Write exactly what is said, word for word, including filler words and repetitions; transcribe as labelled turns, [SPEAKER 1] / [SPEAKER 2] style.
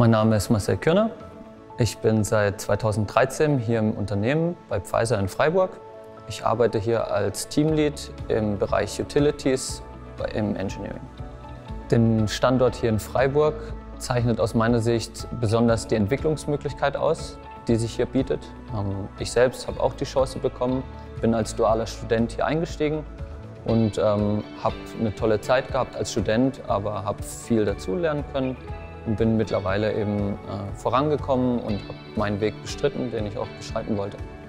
[SPEAKER 1] Mein Name ist Marcel Kürner. Ich bin seit zweitausenddreizehn hier im Unternehmen bei Pfizer in Freiburg. Ich arbeite hier als Teamlead im Bereich Utilities im Engineering. Den Standort hier in Freiburg zeichnet aus meiner Sicht besonders die Entwicklungsmöglichkeit aus, die sich hier bietet. Ich selbst habe auch die Chance bekommen, bin als dualer Student hier eingestiegen und ähm, habe eine tolle Zeit gehabt als Student, aber habe viel dazulernen können und bin mittlerweile eben äh, vorangekommen und habe meinen Weg bestritten, den ich auch beschreiten wollte.